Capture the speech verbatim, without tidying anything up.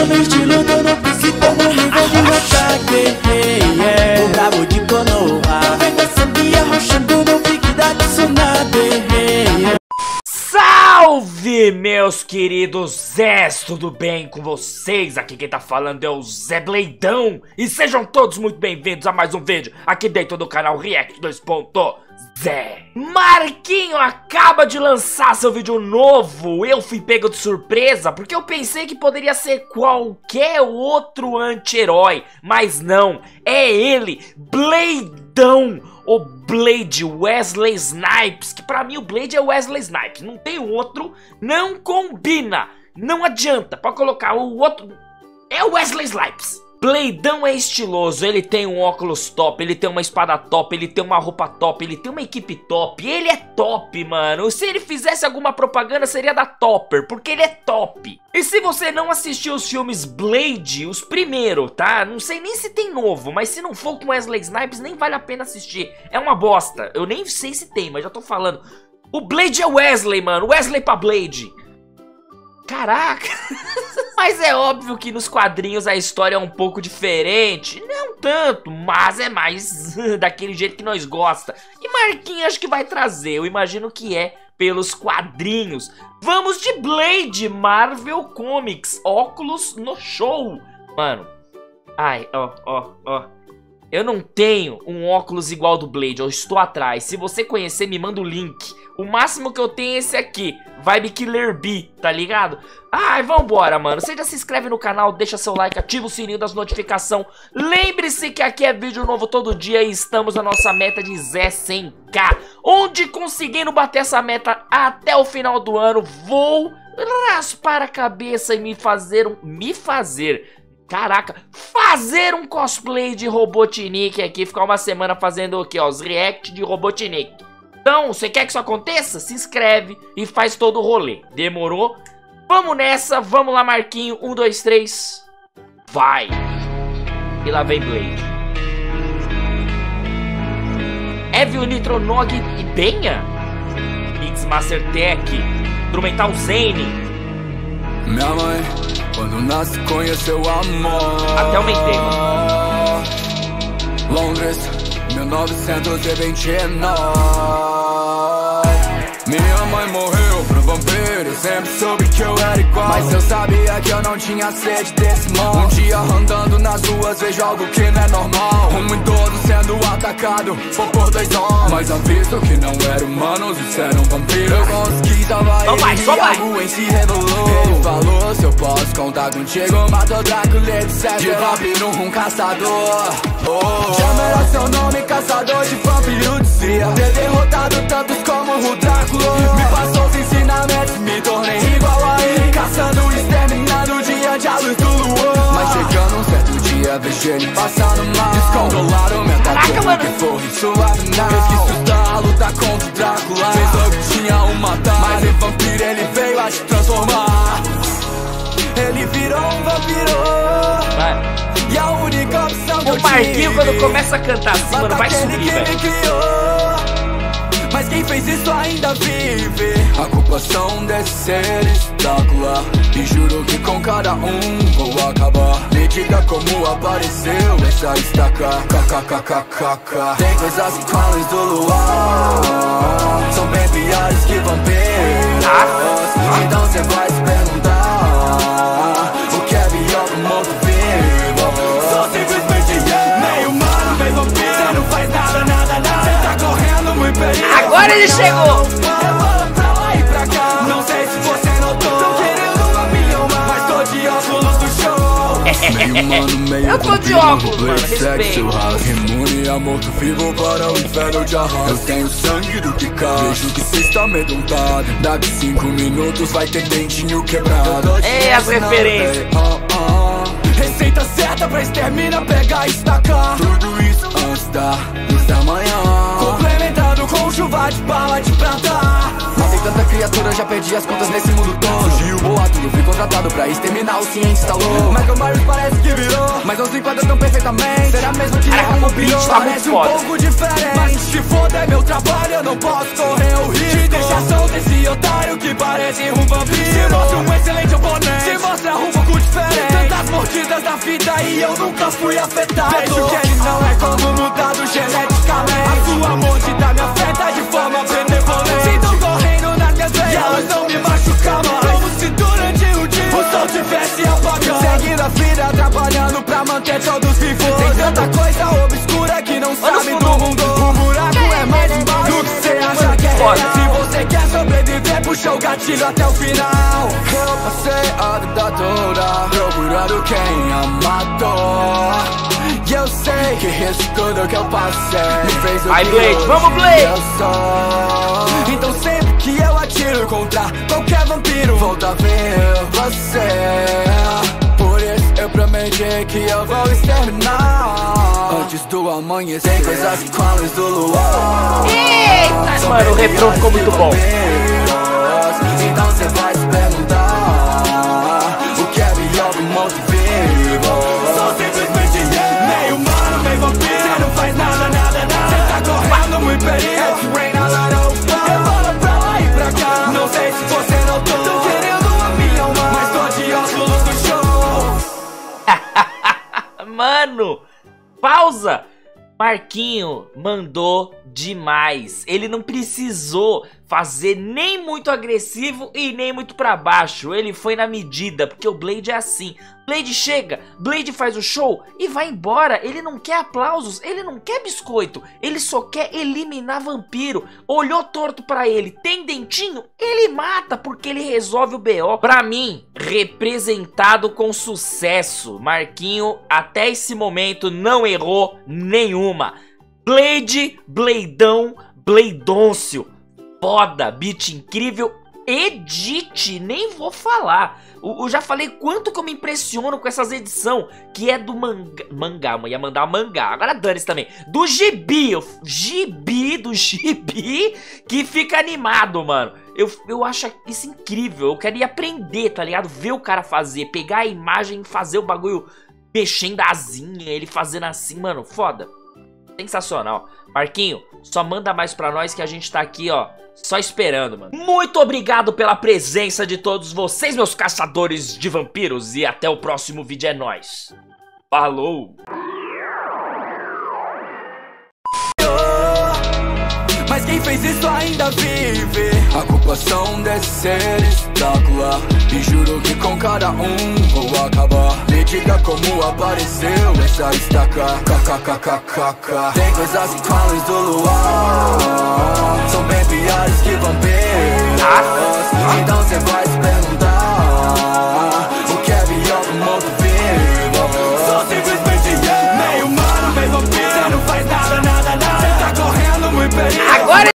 no estilo do no pique, tô no nível de Hokage. O brabo de Konoha vem dançando e arrochando no pique da Tsunade. Salve, meus queridos Zés, tudo bem com vocês? Aqui quem tá falando é o Zé Bleidão. E sejam todos muito bem-vindos a mais um vídeo aqui dentro do canal React dois ponto zero. Marquinho acaba de lançar seu vídeo novo. Eu fui pego de surpresa porque eu pensei que poderia ser qualquer outro anti-herói, mas não, é ele, Bleidão. O Blade Wesley Snipes, que pra mim o Blade é Wesley Snipes, não tem outro, não combina, não adianta, pode colocar o outro, é o Wesley Snipes. Bleidão é estiloso, ele tem um óculos top, ele tem uma espada top, ele tem uma roupa top, ele tem uma equipe top, ele é top, mano. Se ele fizesse alguma propaganda seria da Topper, porque ele é top. E se você não assistiu os filmes Blade, os primeiros, tá? Não sei nem se tem novo, mas se não for com Wesley Snipes nem vale a pena assistir. É uma bosta, eu nem sei se tem, mas já tô falando. O Blade é Wesley, mano, Wesley pra Blade. Caraca, mas é óbvio que nos quadrinhos a história é um pouco diferente, não tanto, mas é mais daquele jeito que nós gosta. E Marquinhos acho que vai trazer, eu imagino que é pelos quadrinhos. Vamos de Blade, Marvel Comics, óculos no show. Mano, ai, ó, ó, ó. Eu não tenho um óculos igual do Blade, eu estou atrás. Se você conhecer, me manda o link. O máximo que eu tenho é esse aqui, Vibe Killer B, tá ligado? Ai, vambora, mano. Você já se inscreve no canal, deixa seu like, ativa o sininho das notificações. Lembre-se que aqui é vídeo novo todo dia e estamos na nossa meta de Zé cem K. Onde conseguindo bater essa meta até o final do ano, vou raspar a cabeça e me fazer um... Me fazer... Caraca, fazer um cosplay de Robotnik aqui, ficar uma semana fazendo o que, ó, os react de Robotnik. Então, você quer que isso aconteça? Se inscreve e faz todo o rolê, demorou? Vamos nessa, vamos lá Marquinho, um, dois, três, vai! E lá vem Blade. Evil Nitronog e Benha? Mixmaster Tech, Instrumental Zane. Minha mãe, quando nasce, conheceu amor. Até aumentei, mano. Londres, mil novecentos e vinte e nove. Minha mãe morreu pro vampiro, sempre soube que eu era igual. Mas eu sabia que eu não tinha sede desse mal. Um dia andando nas ruas vejo algo que não é normal. Um idoso sendo atacado por, por dois homens. Mas aviso que não eram humanos, isso eram vampiros. Eu consegui salvar ele vai, e algo em se revelou. Ele falou, se eu posso contar contigo, matou Drácula de sete. De vampiro, um caçador. Oh. Chama era seu nome, caçador de vampiro, dizia ter derrotado tantos como o Drácula. Me passou os ensinamentos, me tornei igual a ele, caçando, exterminando diante a luz do luar. Mas chegando um certo dia, vejo ele passando mal. Descontrolaram, me atacou, que foi suave não. Fez que sustar a luta contra o Drácula. Pensou que tinha um matar, mas em vampiro ele veio a te transformar. Ele virou um vampiro. Vai. E a única opção que o eu Marquinho tive, quando começa a cantar assim, mano, vai subir, velho. Mas quem fez isso ainda vive. A culpa são desses seres Drácula. E juro que com cada um vou acabar. Me diga como apareceu essa estaca. Kkkkkk. Tem coisas que com a luz do luar são bem piores que vampiros. ah? Então cê vai se perguntar o que é pior pro morto-vivo. Sou simplesmente eu, nem humano, nem vampiro. Cê não faz nada, nada, nada. Cê tá correndo muito perigo. Agora ele chegou! Rebola pra lá e pra cá. Não sei se você notou, tô querendo uma milhão mais. Mas tô de óculos do show. Meio humano, meio eu tô de óculos, mano, respeito. Imune a morto-vivo para o inferno de arraso. Eu tenho sangue do que cá. Vejo que cê está amedrontado. Daqui cinco minutos vai ter dentinho quebrado. É as referências. Oh, oh. Receita certa pra exterminar, pegar e estacar. Tudo isso antes da luz da manhã. Complementado com chuva de bala de prata. Matei tanta criatura, já perdi as contas nesse mundo todo. Fugiu o boato, eu fui contratado pra exterminar, o cientista louco. Michael Myers parece que virou, mas não se enquadra tão perfeitamente. Será mesmo que caraca, não o beat tá muito um foda. pouco diferente. Mas se foda é meu trabalho, eu não posso correr o risco de deixar solto esse otário que parece um vampiro. Se mostra um excelente oponente, se mostra um pouco diferente. Tantas e eu nunca fui afetado. Vejo que ele não é como mudado geneticamente. A sua morte tá me afeta de forma benevolente. Sinto correndo nas minhas veias e elas não me machucavam. Como se durante o dia o sol tivesse apagado. Seguindo a vida, trabalhando pra manter todos vivos. Tem tanta coisa obscura que não sabe do mundo. O buraco é mais embaixo do que você acha que é real. Se você quer sobreviver, puxa o gatilho até o final. Eu passei a vida toda procurando quem a matou. E eu sei que isso tudo que eu passei me fez o Vai, que Blade, hoje vamos, Blade! eu sou. Então sempre que eu atiro contra qualquer vampiro, volta a ver você. Por isso eu prometi que eu vou exterminar antes do amanhecer. Tem coisas com a luz do luar. Eita, mano, o refrão ficou muito bom. Então você vai se perguntar o que é melhor do morto vivo. Sou simplesmente eu, meio humano, meio vampiro. Você não faz nada, nada, nada. Você tá correndo muito perigo. Rain a lot of fire. Eu falo pra lá e pra cá. Não sei se você notou. Tô querendo a minha alma, mas tô de óculos no show. Mano, pausa. Marquinho mandou demais. Ele não precisou fazer nem muito agressivo e nem muito pra baixo. Ele foi na medida, porque o Blade é assim. Blade chega, Blade faz o show e vai embora. Ele não quer aplausos, ele não quer biscoito. Ele só quer eliminar vampiro. Olhou torto pra ele, tem dentinho? Ele mata, porque ele resolve o B O. Pra mim, representado com sucesso. Marquinho, até esse momento, não errou nenhuma. Blade, Bladeão, Blaidôncio. Foda, beat incrível, edit, nem vou falar. Eu, eu já falei quanto que eu me impressiono com essas edições, que é do mangá, mangá, eu ia mandar mangá, agora dane-se também, do gibi, eu, gibi, do gibi, que fica animado, mano. Eu, eu acho isso incrível, eu queria aprender, tá ligado? Ver o cara fazer, pegar a imagem e fazer o bagulho mexendo a asinha, ele fazendo assim, mano, foda. Sensacional. Marquinho, só manda mais pra nós que a gente tá aqui, ó, só esperando, mano. Muito obrigado pela presença de todos vocês, meus caçadores de vampiros. E até o próximo vídeo, é nóis. Falou! Mas quem fez isso ainda vive. A culpa são desses seres Drácula. E juro que com cada um vou acabar. Me diga como apareceu essa estaca. Kkkkkk. Tem coisas com a luz do luar. São bem piores que vampiros. Então cê vai se perguntar